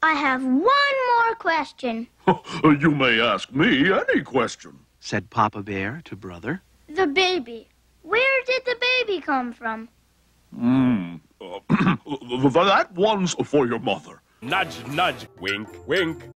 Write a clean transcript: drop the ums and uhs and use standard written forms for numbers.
I have one more question. You may ask me any question, said Papa Bear to Brother. The baby. Where did the baby come from? That one's for your mother. Nudge, nudge, wink, wink.